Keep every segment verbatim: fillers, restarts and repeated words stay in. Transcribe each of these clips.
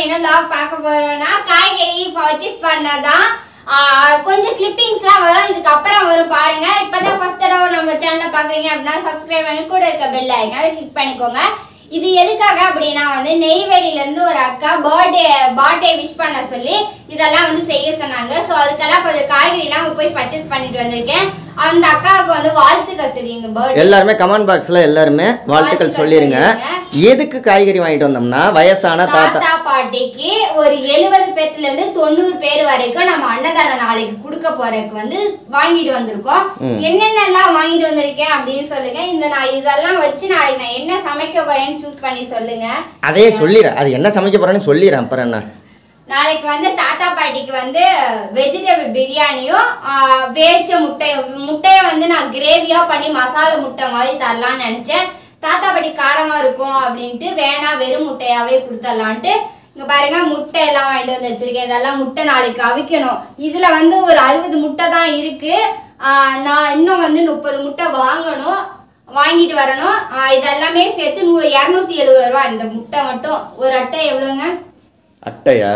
என்ன vlog பார்க்க போறோம்னா காய்கறி பர்ச்சேஸ் பண்ணதான் கொஞ்சம் கிளிப்பிங்ஸ்லாம் வரும். இதுக்கு அப்புறம் வரும் பாருங்க. இப்பதான் ஃபர்ஸ்ட் தடவை நம்ம சேனலை பாக்குறீங்க அப்படின்னா சப்ஸ்கிரைப் பண்ணி கூட இருக்க பெல் ஐகானை கிளிக் பண்ணிக்கோங்க. இது எதுக்காக அப்படின்னா வந்து நெய்வேலியில இருந்து ஒரு அக்கா பர்த்டே பர்த்டே விஷ் பண்ண சொல்லி இதெல்லாம் வந்து செய்ய சொன்னாங்க. ஸோ அதுக்கெல்லாம் கொஞ்சம் காய்கறி எல்லாம் போய் பர்ச்சேஸ் பண்ணிட்டு வந்திருக்கேன். அந்த அக்காவுக்கு வந்து வாழ்த்துக்கள் சொல்லிங்க. பர்த்டே எல்லாருமே கமெண்ட் பாக்ஸ்ல எல்லாருமே வாழ்த்துக்கள் சொல்லிருங்க. எதுக்கு காய்கறி வாங்கிட்டு வந்தோம்னா வயசான தாத்தா பாட்டிக்கு ஒரு எழுபது பேர்ல இருந்து தொண்ணூறு பேர் வரைக்கும் நம்ம அன்னதான நாளைக்கு கொடுக்க போறதுக்கு வந்து வாங்கிட்டு வந்திருக்கோம். என்னென்னலாம் வாங்கிட்டு வந்திருக்கேன் அப்படின்னு சொல்லுங்க. இந்த நான் இதெல்லாம் வச்சு நாளைக்கு நான் என்ன சமைக்க போறேன்னு சூஸ் பண்ணி சொல்லுங்க. அதே சொல்லிடுறேன். அது என்ன சமைக்க போறேன்னு சொல்லிடுறேன். அப்புறம் என்ன நாளைக்கு வந்து தாத்தா பாட்டிக்கு வந்து வெஜிடபிள் பிரியாணியும் வேச்ச முட்டையும் முட்டையை வந்து நான் கிரேவியா பண்ணி மசாலா முட்டை மாதிரி தரலான்னு நினைச்சேன். தாத்தா பாட்டி காரமா இருக்கும் அப்படின்ட்டு வேணா வெறும் முட்டையாவே கொடுத்துடலான்ட்டு இங்க பாருங்க முட்டை எல்லாம் வாங்கிட்டு வந்து வச்சிருக்கேன். இதெல்லாம் முட்டை நாளைக்கு அவிக்கணும். இதுல வந்து ஒரு அறுபது முட்டை தான் இருக்கு. ஆஹ் நான் இன்னும் வந்து முப்பது முட்டை வாங்கணும், வாங்கிட்டு வரணும். இதெல்லாமே சேர்த்து நூ இரநூத்தி எழுபது ரூபா இந்த முட்டை மட்டும். ஒரு அட்டை எவ்வளோங்க? அட்டையா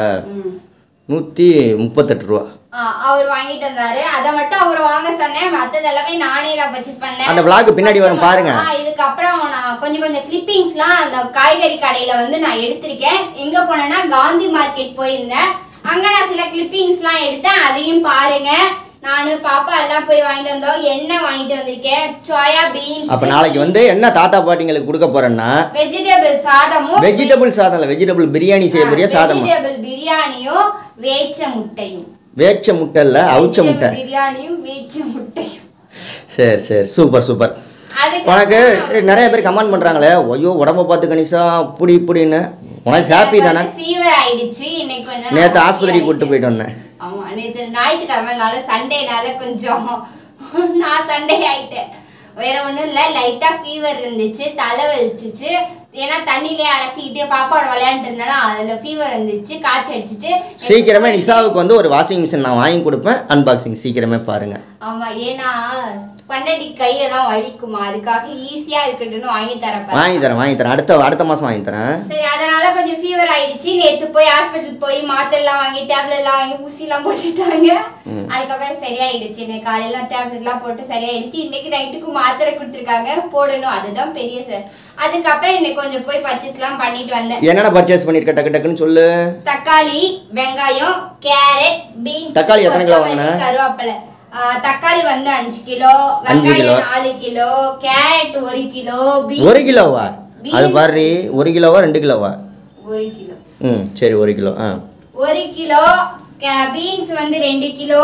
நூற்றி முப்பத்தெட்டு ரூபா. அவர் வாங்கிட்டு வந்தாரு. அதை மட்டும் அவர் வாங்க சொன்னேன். மற்றது எல்லாமே நானே தான் பர்ச்சேஸ் பண்ணேன். அந்த vlog பின்னாடி வரும் பாருங்க. இதுக்கப்புறம் நான் கொஞ்சம் கொஞ்சம் கிளிப்பிங்ஸ்லாம் அந்த காய்கறி கடையில வந்து நான் எடுத்திருக்கேன். எங்க போனேன்னா காந்தி மார்க்கெட் போயிருந்தேன். அங்க நான் சில கிளிப்பிங்ஸ்லாம் எடுத்தேன். அதையும் பாருங்க. நானு பாப்பா எல்லாம் போய் வாங்கிட்டு வந்தோம். எண்ணெய் வாங்கிட்டு வந்திருக்கேன். Soya beans. அப்ப நாளைக்கு வந்து என்ன தாத்தா பாட்டிங்களுக்கு கொடுக்க போறேன்னா வெஜிடபிள் சாதமும் வெஜிடபிள் சாதம் இல்ல வெஜிடபிள் பிரியாணி செய்ய போறியா? சாதம் வெஜிடபிள் பிரியாணியும் வேச்ச முட்டையும். வேச்ச முட்டை இல்ல அவிச்ச முட்டை. பிரியாணியும் வேச்ச முட்டையும். சரி சரி சூப்பர் சூப்பர். உனக்கு நிறைய பேர் கமெண்ட் பண்றாங்களே, ஐயோ உடம்ப பார்த்து கணிசா அப்படி இப்படின்னு. உனக்கு ஹாப்பி தானே? ஃபீவர் ஆயிடுச்சு. இன்னைக்கு கொஞ்சம் நேத்து ஆஸ்பத்திரிக்கு கூட்டு போயிட்டு வந்தேன். ஆமா நேத்து ஞாயிற்றுக்கிழமைனால சண்டேனால கொஞ்சம் நான் சண்டே ஆயிட்டேன். வேற ஒன்றும் இல்லை, லைட்டா ஃபீவர் இருந்துச்சு, தலை வலிச்சிச்சு. ஏன்னா தண்ணியிலே அலசிக்கிட்டு பாப்பாவோட விளையாண்டு இருந்தாலும் அதுல ஃபீவர் இருந்துச்சு, காய்ச்சல் அடிச்சிச்சு. சீக்கிரமே நிஷாவுக்கு வந்து ஒரு வாஷிங் மிஷின் நான் வாங்கி கொடுப்பேன். அன்பாக்சிங் சீக்கிரமே பாருங்க. ஆமா, ஏன்னா பண்டடி கையெல்லாம் வலிக்குமா, அதுக்காக ஈஸியா இருக்கட்டும்னு வாங்கி தரேன். வாங்கி தரேன் வாங்கி தரேன் அடுத்த அடுத்த மாசம் வாங்கி தரேன். சரி, அதனால கொஞ்சம் ஃபீவர் ஆயிடுச்சு. நேற்று போய் ஹாஸ்பிட்டல் போய் மாத்திரை எல்லாம் வாங்கி டேப்லெட் எல்லாம் வாங்கி ஊசி எல்லாம் போட்டுட்டாங்க. அதுக்கப்புறம் சரியாயிடுச்சு. இன்னைக்கு காலையில டேப்லெட் எல்லாம் போட்டு சரியாயிடுச்சு. இன்னைக்கு நைட்டுக்கு மாத்திரை கொடுத்துருக்காங்க, போடணும். அதுதான் பெரிய சார். அதுக்கப்புறம் இன்னைக்கு கொஞ்சம் போய் பர்ச்சேஸ் எல்லாம் பண்ணிட்டு வந்தேன். என்னென்ன பர்ச்சேஸ் பண்ணிருக்க டக்கு டக்குன்னு சொல்லு. தக்காளி, வெங்காயம், கேரட், பீன்ஸ். தக்காளி எத்தனை கிலோ வாங்கின? கருவேப்பிலை. தக்காளி வந்து அஞ்சு கிலோ, வெங்காயம் நாலு கிலோ, கேரட் ஒரு கிலோ. ஒரு கிலோவா? அது பாரு, ஒரு கிலோவா ரெண்டு கிலோவா? ஒரு கிலோ. ம் சரி, ஒரு கிலோ. ஆ ஒரு கிலோ. பீன்ஸ் வந்து ரெண்டு கிலோ.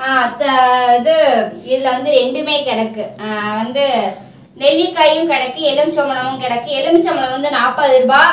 இது இதுல வந்து ரெண்டுமே கிடக்கு. வந்து நெல்லிக்காயும் கிடக்கு, எலுமிச்சம்பழமும் கிடக்கு. எலுமிச்சம்பழம் வந்து நாற்பது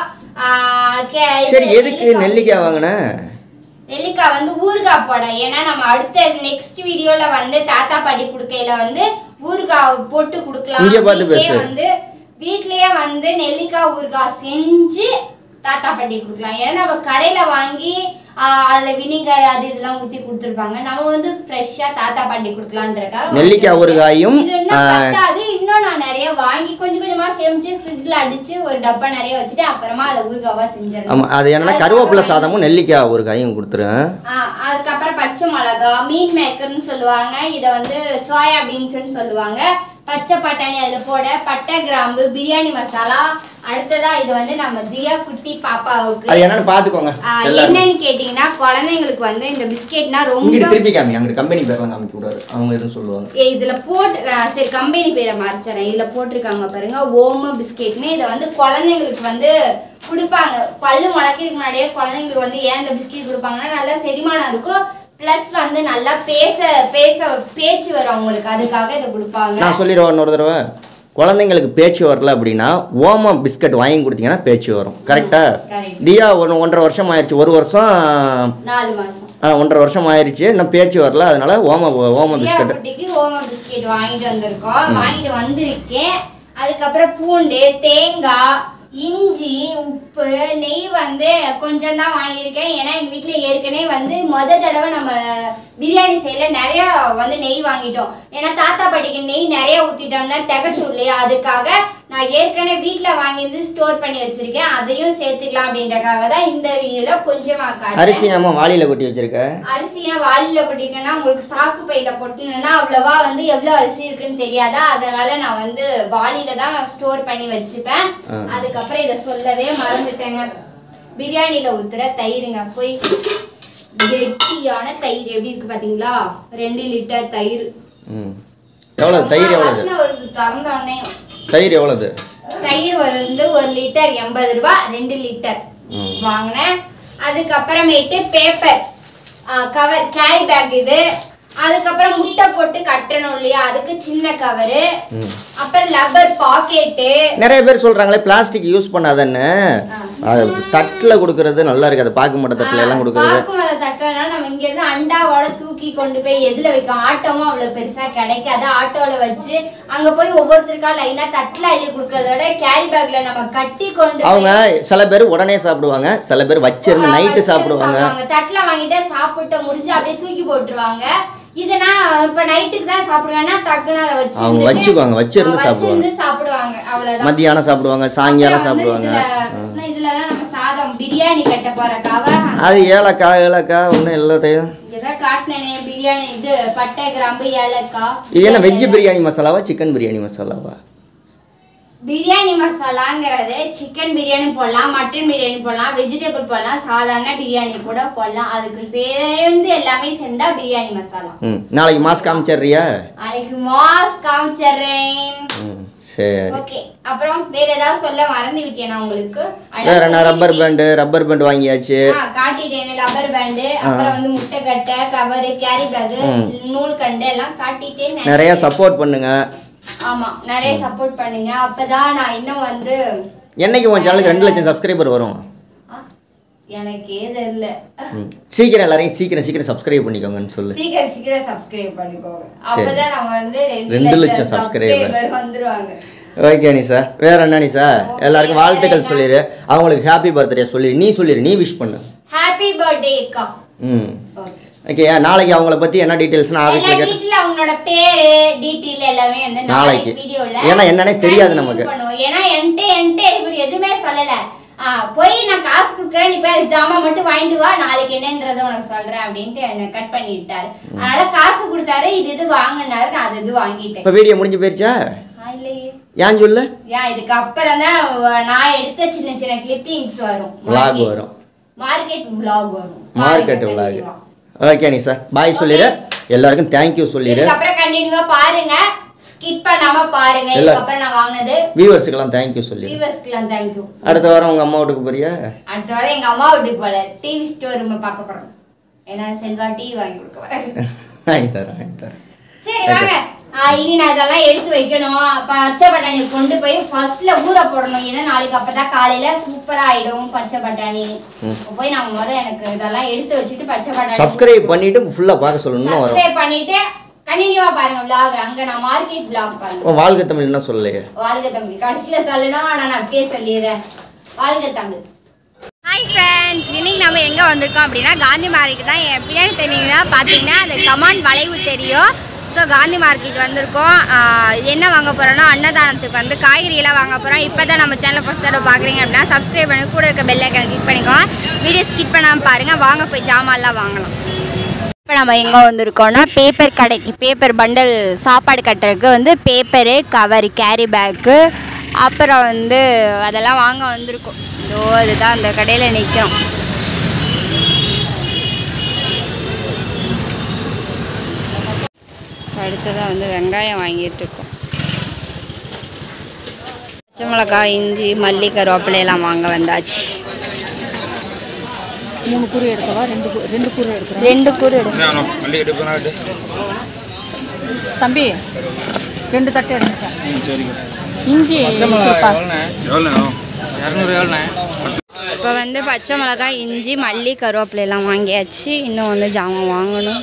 ரூபாய். சரி, எதுக்கு நெல்லிக்காய் வாங்கின? நெல்லிக்காய் வந்து ஊறுகாய் போட. ஏன்னா நம்ம அடுத்த நெக்ஸ்ட் வீடியோல வந்து தாத்தா பாட்டி குடுக்கையில வந்து ஊறுகாய் போட்டு குடுக்கலாம். வந்து வீட்லயே வந்து நெல்லிக்காய் ஊறுகாய் செஞ்சு தாத்தா பாட்டி குடுக்கலாம். ஏன்னா நம்ம கடையில வாங்கி அதுல வினிகர் அது இதெல்லாம் ஊத்தி கொடுத்துருப்பாங்க. நம்ம வந்து ஃப்ரெஷ்ஷா தாத்தா பாட்டி குடுக்கலான்றதுக்காக நெல்லிக்காய் ஊறுகாயும். அது இன்னும் நான் நிறைய வாங்கி கொஞ்சம் கொஞ்சமா சேமிச்சு ஃப்ரிட்ஜ்ல அடிச்சு ஒரு டப்பா நிறைய வச்சுட்டு அப்புறமா அதை ஊறுகாவா செஞ்சிடணும். ஆமா, அது என்னன்னா கருவேப்பிலை சாதமும் நெல்லிக்காய் ஊறுகாயும் கொடுத்துருவேன். அதுக்கப்புறம் பச்சை மிளகா, மீன் மேக்கர்னு சொல்லுவாங்க. இதை வந்து சோயா பீன்ஸ்ன்னு சொல்லுவாங்க. பச்சை பட்டாணி அதுல போட, பட்டை கிராம்பு, பிரியாணி மசாலா. அடுத்ததா இது வந்து நம்ம தியா குட்டி பாப்பாவுக்கு அது என்னன்னு பாத்துக்கோங்க. என்னன்னு கேட்டீங்கன்னா குழந்தைங்களுக்கு வந்து இந்த பிஸ்கெட்னா ரொம்ப திருப்பி காமி. அங்க கம்பெனி பேர்லாம் காமிக்க கூடாது, அவங்க எதுவும் சொல்லுவாங்க. இதுல போட்டு சரி கம்பெனி பேரை மறைச்சிடறேன். இதுல போட்டிருக்காங்க பாருங்க, ஓம பிஸ்கெட்னு. இதை வந்து குழந்தைங்களுக்கு வந்து கொடுப்பாங்க. பல்லு முளைக்கிறதுக்கு முன்னாடியே குழந்தைங்களுக்கு வந்து ஏன் இந்த பிஸ்கெட் கொடுப்பாங்கன்னா நல்லா செரிமானம் இருக்கும், பிளஸ் வந்து நல்லா பேச பேச பேச்சு வரும் அவங்களுக்கு. அதுக்காக இதை கொடுப்பாங்க. நான் சொல்லிடுவேன் இன்னொரு தடவை. குழந்தைங்களுக்கு பேச்சு வரல அப்படின்னா ஓமம் பிஸ்கட் வாங்கி கொடுத்தீங்கன்னா பேச்சு வரும். கரெக்டா? தியா ஒரு ஒன்றரை வருஷம் ஆயிடுச்சு. ஒரு வருஷம் நாலு மாசம் ஒன்றரை வருஷம் ஆயிடுச்சு, இன்னும் பேச்சு வரல. அதனால ஓம ஓம பிஸ்கட் ஓம பிஸ்கெட் வாங்கிட்டு வந்திருக்கோம். வாங்கிட்டு வந்திருக்கேன். அதுக்கப்புறம் பூண்டு, தேங்காய், இஞ்சி, உப்பு, நெய் வந்து கொஞ்சம் தான் வாங்கியிருக்கேன். ஏன்னா எங்கள் வீட்டில் ஏற்கனவே வந்து மொதல் தடவை நம்ம பிரியாணி செய்யல நிறையா வந்து நெய் வாங்கிட்டோம். ஏன்னா தாத்தா பாட்டிக்கு நெய் நிறைய ஊற்றிட்டோம்னா திகட்டும் இல்லையா, அதுக்காக நான் ஏற்கனவே வீட்டில் வாங்கி ஸ்டோர் பண்ணி வச்சிருக்கேன், அதையும் சேர்த்துக்கலாம் அப்படின்றக்காக தான் இந்த வீடியோல கொஞ்சமா காட்டுறேன். அரிசி ஏமா வாளியில கொட்டி வச்சிருக்க? அரிசியை வாளியில கொட்டிக்கன்னா உங்களுக்கு சாக்கு பையில கொட்டினா அவ்வளவா வந்து எவ்வளவு அரிசி இருக்குன்னு தெரியாதா, அதனால நான் வந்து வாளியில தான் ஸ்டோர் பண்ணி வச்சுப்பேன். அதுக்கப்புறம் இதை சொல்லவே மறந்துட்டேங்க. பிரியாணியில ஊத்துற தயிருங்க, போய் கெட்டியான தயிர் எப்படி இருக்கு பாத்தீங்களா? ரெண்டு லிட்டர் தயிர். எவ்வளவு தயிர்? எவ்வளவு வருது திறந்த உடனே? தயிர் எவ்வளவு? தயிர் வந்து ஒரு லிட்டர் எண்பது ரூபாய், ரெண்டு லிட்டர் வாங்கினேன். அதுக்கப்புறமேட்டு பேப்பர் கவர் கேரி பேக் இது. அதுக்கப்புறம் முட்டை போட்டு கட்டணும் இல்லையா, அதுக்கு சின்ன கவரு. அப்புறம் லப்பர் பாக்கெட்டு. நிறைய பேர் சொல்றாங்களே பிளாஸ்டிக் யூஸ் பண்ணாதன்னு. அது தட்டில் கொடுக்கறது நல்லா இருக்கு. அதை பார்க்க மாட்டேன் தட்டில் எல்லாம் கொடுக்கறது. தட்டினா நம்ம இங்க இருந்து அண்டாவோட தூக்கி கொண்டு போய் எதுல வைக்கும்? ஆட்டோவும் அவ்வளவு பெருசா கிடைக்காது. ஆட்டோல வச்சு அங்க போய் ஒவ்வொருத்தருக்கா லைனா தட்டில் அள்ளி கொடுக்கறதோட கேரி பேக்ல நம்ம கட்டி கொண்டு அவங்க சில பேர் உடனே சாப்பிடுவாங்க, சில பேர் வச்சிருந்து நைட்டு சாப்பிடுவாங்க. தட்டில் வாங்கிட்டு சாப்பிட்டு முடிஞ்சு அப்படியே தூக்கி போட்டுருவாங்க. இதனா இப்ப நைட்டுக்கு தான் சாப்பிடுவாங்கன்னா டக்குன்னு அதை வச்சு அவங்க வச்சுக்குவாங்க, வச்சிருந்து சாப்பிடுவாங்க. சாப்பிடுவாங்க அவ்வளவுதான். மத்தியானம் சாப்பிடுவாங்க, சாயங்காலம் சாப்பிடுவாங்க. இதுலதான் நம்ம சாதம் பிரியாணி கட்ட போறக்காவ அது ஏலக்காய் ஏலக்காய் ஒன்றும் எல்லாத்தையும் இதான் காட்டினே. பிரியாணி இது பட்டை கிராம்பு ஏலக்காய். இது என்ன வெஜ் பிரியாணி மசாலாவா சிக்கன் பிரியாணி மசாலாவா? பிரியாணி மசாலாங்கிறது சிக்கன் பிரியாணி போடலாம், மட்டன் பிரியாணி போடலாம், வெஜிடபிள் போடலாம், சாதாரண பிரியாணி கூட போடலாம். அதுக்கு சேர்ந்து எல்லாமே சேர்ந்தா பிரியாணி மசாலா. ம் நாளைக்கு மாஸ் காமிச்சிடுறியா? நாளைக்கு மாஸ் காமிச்சிடுறேன். சரி ஓகே. அப்புறம் வேற ஏதாவது சொல்ல மறந்து விட்டேனா உங்களுக்கு? வேற என்ன? ரப்பர் பேண்ட் ரப்பர் பேண்ட் வாங்கியாச்சு. காட்டிட்டேன். ரப்பர் பேண்ட், அப்புறம் வந்து முட்டை கட்டை, கவர், கேரி பேக், நூல் கண்டு எல்லாம் காட்டிட்டேன். நிறைய சப்போர்ட் பண்ணுங்க. ஆமா, நிறைய சப்போர்ட் பண்ணுங்க. அப்பதான் நான் இன்னும் வந்து என்னைக்கு உன் சேனலுக்கு ரெண்டு லட்சம் சப்ஸ்கிரைபர் வரும்? எனக்கே தெரியல. சீக்கிரம் எல்லாரையும் சீக்கிரம் சீக்கிரம் சப்ஸ்கிரைப் பண்ணிக்கோங்கன்னு சொல்லு. சீக்கிரம் சீக்கிரம் சப்ஸ்கிரைப் பண்ணிக்கோங்க. அப்பதான் நம்ம வந்து ரெண்டு லட்சம் சப்ஸ்கிரைபர் வந்துருவாங்க. ஓகே நிஷா. வேற என்ன நிஷா? எல்லாருக்கும் வாழ்த்துக்கள் சொல்லிடு. அவங்களுக்கு ஹாப்பி பர்த்டே சொல்லிடு. நீ சொல்லிடு, நீ விஷ் பண்ணு. ஹாப்பி பர்த்டே அக்கா. ம் ஓகே. நாளைக்கு அவங்கள பத்தி என்ன டீடைல்ஸ்னா ஆபீஸ்ல கேட்டு டீடைல் அவங்களோட பேரு டீடைல் எல்லாமே வந்து நாளைக்கு வீடியோல. ஏன்னா என்னன்னே தெரியாது நமக்கு. ஏன்னா என்கிட்ட என்கிட்ட இப்படி எதுவுமே சொல்லல. போய் நான் காசு கொடுக்குறேன், நீ போய் ஜாமான் மட்டும் வாங்கிட்டு வா, நாளைக்கு என்னன்றதை உனக்கு சொல்றேன் அப்படின்ட்டு என்ன கட் பண்ணிட்டாரு. அதனால காசு கொடுத்தாரு, இது இது வாங்கினாரு, நான் அது இது வாங்கிட்டேன். இப்போ வீடியோ முடிஞ்சு போயிருச்சா? இல்லையே. ஏன் சொல்ல? ஏன் இதுக்கு அப்புறம் தான் நான் எடுத்த சின்ன சின்ன கிளிப்பிங்ஸ் வரும், vlog வரும், மார்க்கெட் vlog வரும், market vlog. Okay Nisha bye சொல்லிடு. எல்லாருக்கும் थैंक यू சொல்லிடு. இதுக்கு அப்புறம் கண்டினியூவா பாருங்க, ஸ்கிப் பண்ணாம பாருங்க. இதுக்கு அப்புறம் நான் வாங்குனது வியூவர்ஸ்க்குலாம் थैंक यू சொல்லு. வியூவர்ஸ்க்குலாம் थैंक यू. அடுத்த வாரம் உங்க அம்மா வீட்டுக்கு போறியா? அடுத்த வாரம் எங்க அம்மா வீட்டுக்கு போல டிவி ஸ்டோர் ரூம் பார்க்க போறோம். ஏன்னா செல்வா டிவி வாங்கி கொடுக்க போறாரு. வாங்கி தரேன் வாங்கி தரேன். சரி வாங்க. இனி நான் இதெல்லாம் எடுத்து வைக்கணும். பச்சை பட்டாணி கொண்டு போய் ஃபர்ஸ்ட்ல ஊற போடணும். ஏன்னா நாளைக்கு அப்பதான் காலையில சூப்பரா ஆயிடும் பச்சை பட்டாணி. போய் நான் முத எனக்கு இதெல்லாம் எடுத்து வச்சுட்டு பச்சை பட்டாணி சப்ஸ்கிரைப் பண்ணிட்டு ஃபுல்லா பார்க்க சொல்லணும். வரும். சப்ஸ்கிரைப் பண்ணிட்டு கண்டினியூவா பாருங்க vlog. அங்க நான் மார்க்கெட் vlog பாருங்க. ஓ வாழ்க தமிழ் என்ன சொல்லலையே? வாழ்க தமிழ் கடைசில சொல்லணும். ஆனா நான் அப்படியே சொல்லிடுறேன். வாழ்க தமிழ். ஹாய் ஃப்ரெண்ட்ஸ், இன்னைக்கு நம்ம எங்க வந்திருக்கோம் அப்படின்னா காந்தி மார்க்கெட் தான். என் பின்னாடி தெரியுங்கன்னா பாத்தீங்கன்னா அந்த கமாண்ட் வளைவு தெரியும். ஸோ காந்தி மார்க்கெட் வந்திருக்கோம். என்ன வாங்க போகிறோன்னா அன்னதானத்துக்கு வந்து காய்கறியெல்லாம் வாங்க போகிறோம். இப்போ தான் நம்ம சேனலை ஃபஸ்ட் தடவை பார்க்குறீங்க அப்படின்னா சப்ஸ்கிரைப் பண்ணி கூட இருக்க பெல் ஐக்கனை கிளிக் பண்ணிக்கோங்க. வீடியோ ஸ்கிப் பண்ணாமல் பாருங்கள். வாங்க போய் ஜாமான்லாம் வாங்கலாம். இப்போ நம்ம எங்கே வந்திருக்கோம்னா பேப்பர் கடைக்கு. பேப்பர் பண்டல் சாப்பாடு கட்டுறதுக்கு வந்து பேப்பரு, கவர், கேரி பேக்கு, அப்புறம் வந்து அதெல்லாம் வாங்க வந்திருக்கோம். இதோ இதுதான் அந்த கடையில் நிற்கிறோம். அடுத்ததாக வந்து வெங்காயம் வாங்கிட்டு இருக்கோம். பச்சை மிளகாய், இஞ்சி, மல்லி, கருவேப்பிலையெல்லாம் வாங்க வந்தாச்சு. மூணு கூரை எடுக்கவா? ரெண்டு ரெண்டு கூரை எடுக்கிறேன். ரெண்டு கூரை எடுக்கிறேன். தம்பி ரெண்டு தட்டு எடுத்துட்டேன். இஞ்சி இப்போ வந்து பச்சை மிளகாய், இஞ்சி, மல்லி, கருவேப்பிலையெல்லாம் வாங்கியாச்சு. இன்னும் வந்து ஜாமான் வாங்கணும்.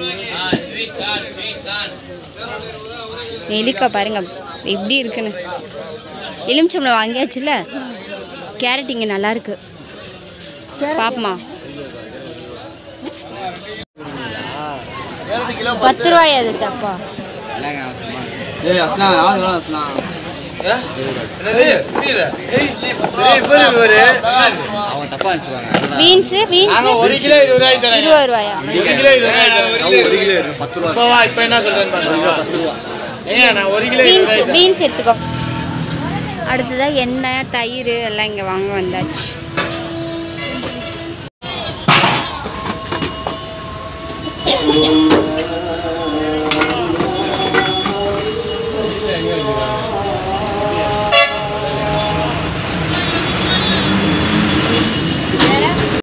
நெல்லிக்காய் பாருங்க எப்படி இருக்குன்னு. எலுமிச்சம்பழம் வாங்கியாச்சுல்ல. கேரட் இங்கே நல்லா இருக்கு, பாப்பமா. பத்து ரூபாய் அது தப்பா? அவன் தப்பா நினைச்சுவாங்க. பீன்ஸ் பீன்ஸ் ஒரு கிலோ இருபது ரூபாய் தரேன். இருபது ரூபாயா? ஒரு கிலோ இருபது ரூபாய் ஒரு கிலோ பத்து ரூபா. இப்போ வா இப்போ என்ன சொல்றேன்னு பாருங்க. பத்து ரூபா. ஏங்க நான் ஒரு கிலோ இருபது பீன்ஸ் ரூபாய் பீன்ஸ் எடுத்துக்கோ. அடுத்ததாக எண்ணெய் தயிர் எல்லாம் இங்கே வாங்க வந்தாச்சு.